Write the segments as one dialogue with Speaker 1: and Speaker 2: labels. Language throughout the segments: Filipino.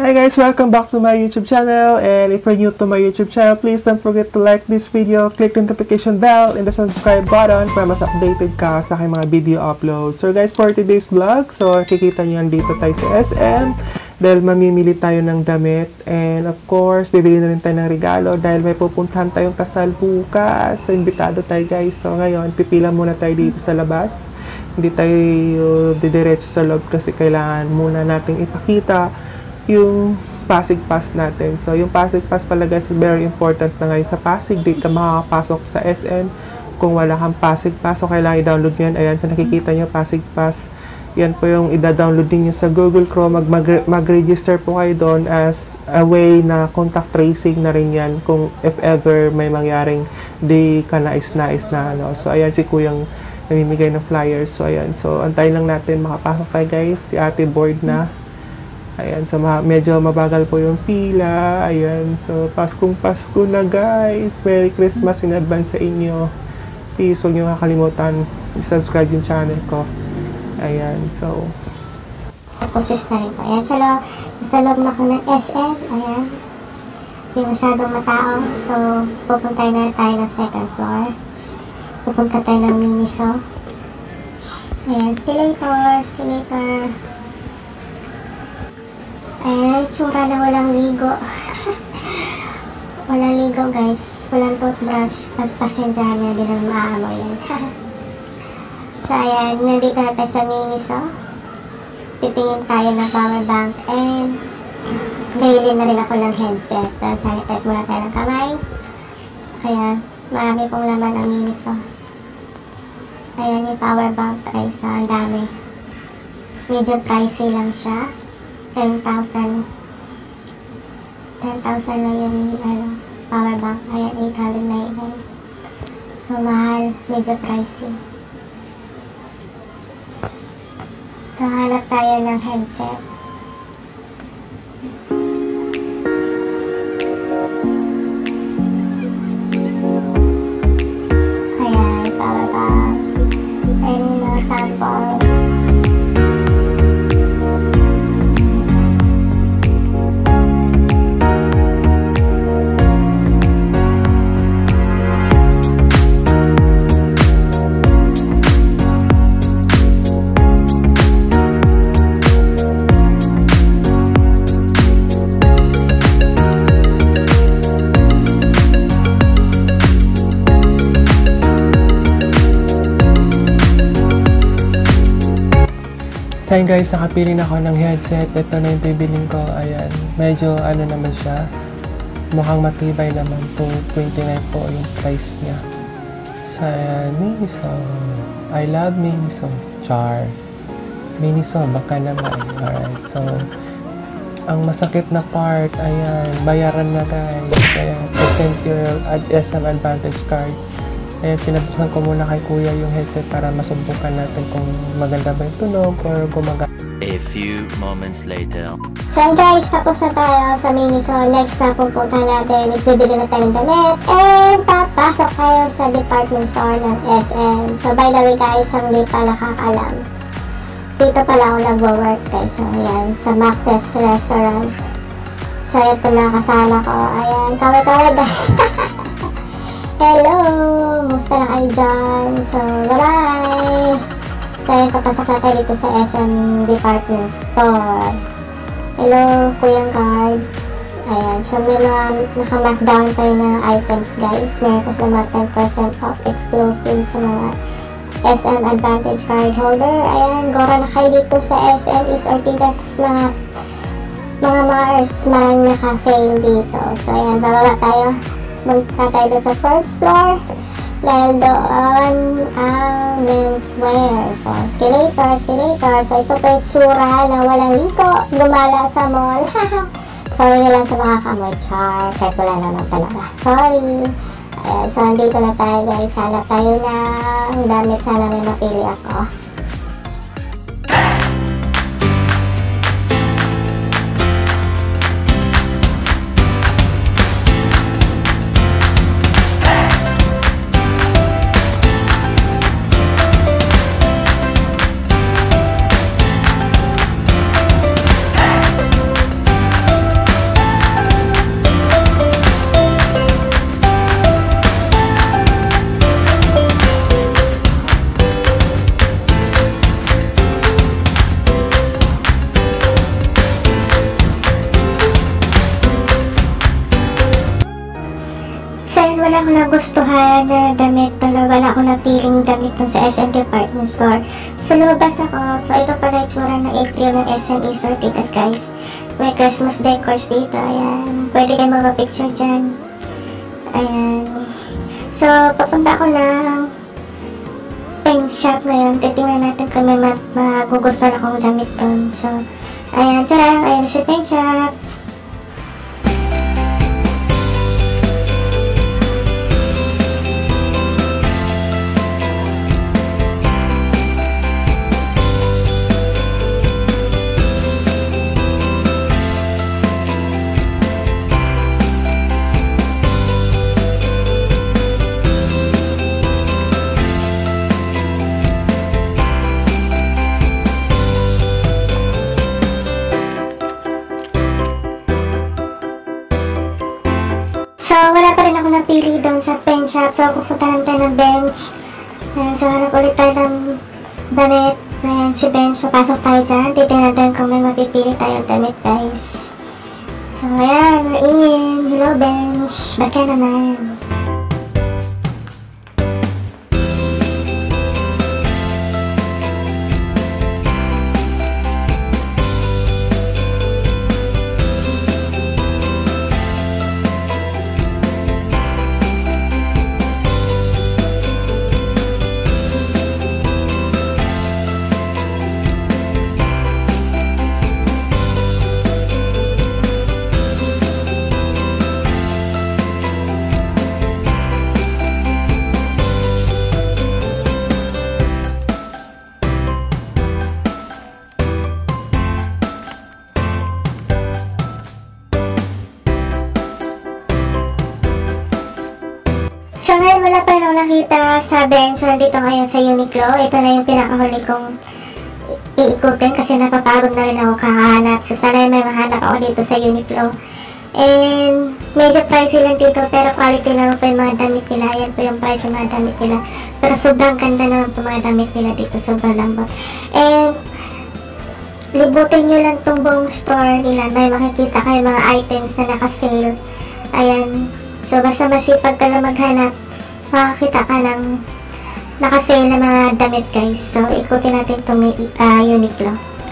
Speaker 1: Hi guys, welcome back to my YouTube channel, and if you're new to my YouTube channel, please don't forget to like this video, click the notification bell and the subscribe button para mas updated ka sa aking mga video uploads. So guys, for today's vlog, so kikita nyo yan dito tayo sa SM dahil mamimili tayo ng damit, and of course, bibili na rin tayo ng regalo dahil may pupuntahan tayong kasal bukas. So invitado tayo guys. So ngayon, pipila muna tayo dito sa labas. Hindi tayo didiretso sa loob kasi kailangan muna nating ipakita yung Pasig Pass natin. So, yung Pasig Pass pala guys, very important na ngayon sa Pasig. Di ka makakapasok sa SM kung wala kang Pasig Pass. So, kailangan i-download nyo yan. Ayan, so nakikita nyo, Pasig Pass. Yan po yung i-download nyo sa Google Chrome. Mag-register po kayo doon as a way na contact tracing na rin yan kung if ever may mangyaring di ka nais-nais na ano. So, ayan, si Kuyang namimigay ng flyers. So, ayan. So, antayin lang natin makapasok tayo guys. Si ate board na. Ayan. So, medyo mabagal po yung pila. Ayan. So, Paskong Pasko na guys. Merry Christmas in advance sa inyo. Please, huwag nyo kakalimutan i-subscribe yung channel ko. Ayan. So,
Speaker 2: Pusis na rin po. Ayan. Sa loob na ko ng SM. Ayan. Hindi masyadong matao. So, pupunta na tayo ng second floor. Pupunta tayo ng Miniso. Ayan, escalator. Ayan, tsura na walang ligo. Walang ligo guys. Walang toothbrush. At pasensya niya, di naman maamoy yan. So ayan, nandito na tayo sa Miniso. Titingin tayo ng power bank. And bili na rin ako ng headset. Sanitize muna tayo ng kamay. Kaya marami pong laman ang Miniso. Ayan yung power bank guys, ang dami. Medyo pricey lang siya. 10,000 na yung power bank. Ayan, 899. So mahal, medyo pricey. So hanap tayo ng headset. Ayan, power bank. Ayan yung mga sample.
Speaker 1: so guys, nakapili na ako ng headset. Ito na yung bibiling ko. Ayan. Medyo ano naman siya. Mukhang matibay naman. 229 po yung price niya. So ayan. Miniso. I love Miniso. Char. Miniso. Baka naman. Alright. So, ang masakit na part. Ayan. Bayaran na guys. Ayan. Present your SM Advantage card. Ayan, pinabuksan ko muna kay Kuya yung headset para masubukan natin kung maganda ba yung tunog or gumagana.
Speaker 3: A few moments later.
Speaker 2: So guys, tapos na tayo sa Miniso. Next na pupunta natin is bibili na tayo ng damit and papasok tayo sa department store ng SM. So by the way guys, ang hindi pa nakakalam, dito pala ako nag-work guys. So ayan, sa Max's Restaurant. So ayan po nakasama ko. Ayan, kaway-kaway guys. Hello! Musta na kayo dyan? So, bye-bye! So, ayan, papasok na tayo dito sa SM Department Store. Hello, Kuyang Guard. Ayan, so may mga naka-markdown tayo na items guys. Meron kasi mga 10% off exclusive sa mga SM Advantage card holder. Ayan, gora na kayo dito sa SM East Ortigas. Mga Mars, maraming naka-sale dito. So, ayan, bababa tayo. Magpunta tayo sa first floor dahil doon ang menswear. So, escalator. So, ito po yung tsura na walang liko, gumala sa mall. Sorry na lang sa mga kamoy char, kahit wala naman talaga. Sorry. Ayan, so, andito na tayo guys. Hanap tayo ng damit. Sana may mapili ako. nagugustuhan na damit talaga. Wala akong napiling damit dun sa SM Department Store. So, lumabas ako. So, ito pala itsura ng atrium ng SM Sortitas, guys. May Christmas decors dito. Ayan. Pwede kayo magpa-picture dyan. Ayan. So, papunta ako ng paint shop ngayon. Titingnan natin kung may magugustuhan akong damit dun. So, ayan. Tara! Ayan si paint shop. So, wala pa rin ako napili doon sa pen shop. So, pupuntahan tayo ng bench. Ayan, so, hanap ulit tayo ng damit. Ayan, si bench. So, pasok tayo dyan. Titignan natin kung may mapipili tayong damit, guys. So, ayan, we're in. Hello, bench. Ba't ka naman? So ngayon wala pa rin ako nakita sa bench. So nandito ngayon sa Uniqlo. Ito na yung pinakahuli kong iikutin kasi napapagod na rin ako kahanap. So sana may mahanap ako dito sa Uniqlo. And medyo pricey lang dito pero quality naman po yung mga damit nila. Ayan po yung price ng mga damit nila. Pero sobrang ganda naman po mga damit nila dito. Sobrang lambot. And libutin nyo lang itong buong store nila. May makikita kayo mga items na naka-sale. Ayan. So, basta masipag ka lang maghanap, makakita ka ng naka-sale na mga damit, guys. So, ikutin natin itong Uniqlo.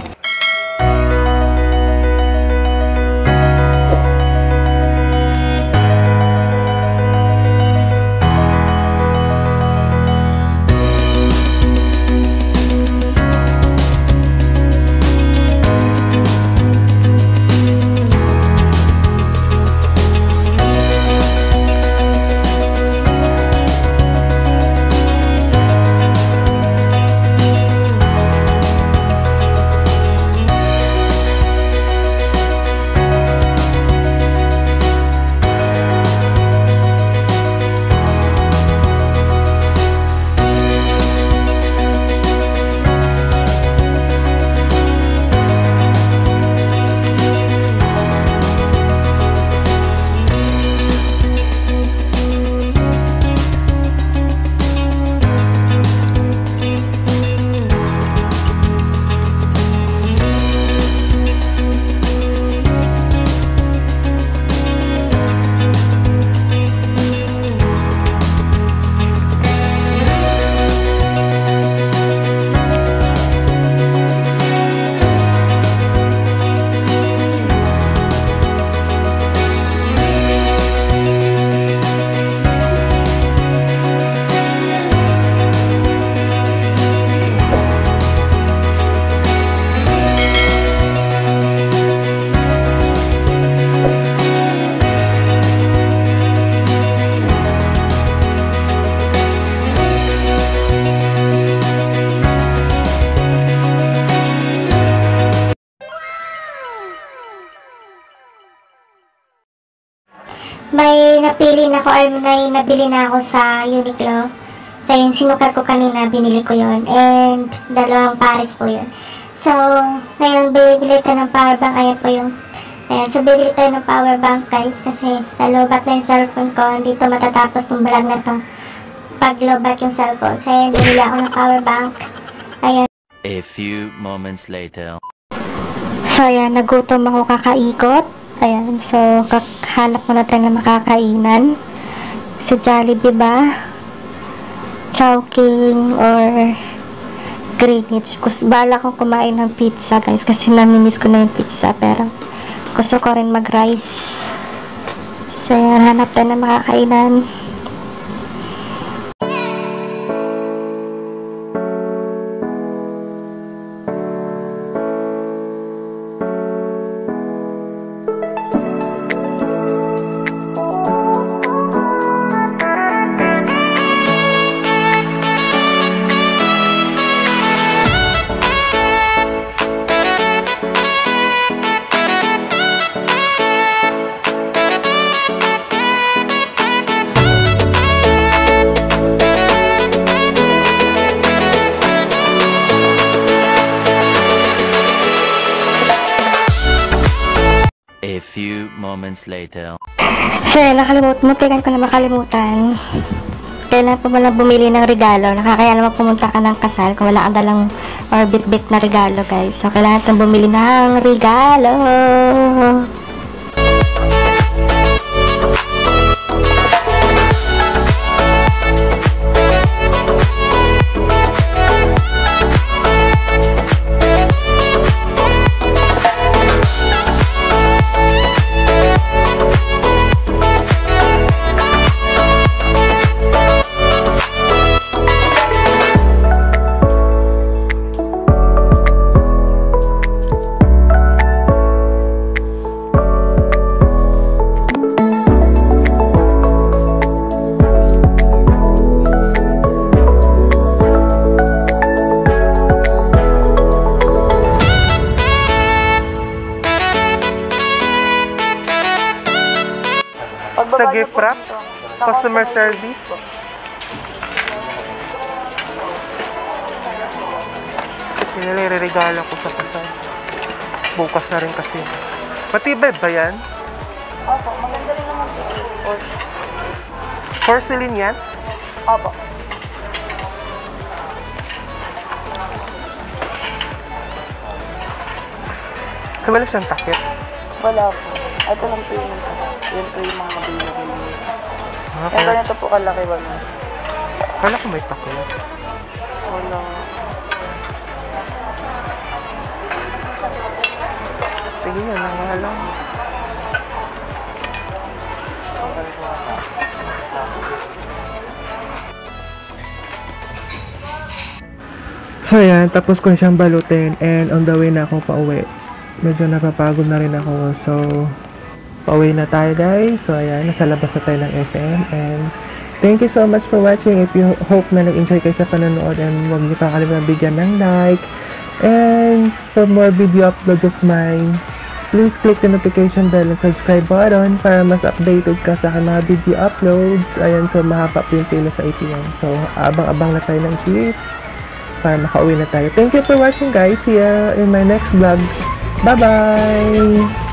Speaker 2: May napili na ako or may nabili na ako sa Uniqlo. So yung sinukat ko kanina, binili ko yon. And dalawang pares po yun. So ngayon bibili tayo ng power bank. Ayan po yung ayan. So bibili tayo ng power bank, guys. Kasi nalobat na yung cellphone ko. Hindi to matatapos ng vlog na to pag lobat yung cellphone. So ayan, bibili ako ng power bank. Ayan.
Speaker 3: A few moments later.
Speaker 2: So ayan, nagutom ako kakaikot. Ayan, so hanap muna tayo ng makakainan. sa Jollibee ba? Chowking or Greenwich. Bala kong kumain ng pizza guys kasi namimiss ko na yung pizza pero gusto ko rin mag-rice. So yan, hanap tayo ng makakainan.
Speaker 3: A few moments later.
Speaker 2: So, muntikan ko na makalimutan. Kailan pa wala bumili ng regalo? Nakakaya naman pumunta ka ng kasal kung wala kang dalang or bit-bit na regalo, guys. So, kailangan natin bumili ng regalo.
Speaker 1: Sa gift wrap, customer service. Nilare-regalo ko sa kasal. Bukas na rin kasi. Matibay ba yan?
Speaker 4: Opo, maganda rin naman po.
Speaker 1: Porcelain yan?
Speaker 4: Opo.
Speaker 1: Wala siyang takip.
Speaker 4: Wala po. Ito lang po yung yan po yung mga available. Yan
Speaker 1: Kaya,
Speaker 4: ganito po kalaki ba na?
Speaker 1: kala ko may takip.
Speaker 4: Wala.
Speaker 1: Sige yan, ang mahal. So yan, tapos ko siyang balutin and on the way na ako pauwi. Medyo napapagod na rin ako, so pauwi na tayo guys. So ayan, nasa labas na tayo ng SM and thank you so much for watching. If you hope na nag-enjoy kayo sa panonood and huwag niyo pa kalimutan bigyan ng like. And for more video uploads of mine, please click the notification bell and subscribe button para mas updated ka sa aking mga video uploads. Ayan, so mahaba po yung pila sa ATM. So abang-abang na tayo ng jeep para makauwi na tayo. Thank you for watching guys. See ya in my next vlog. Bye-bye!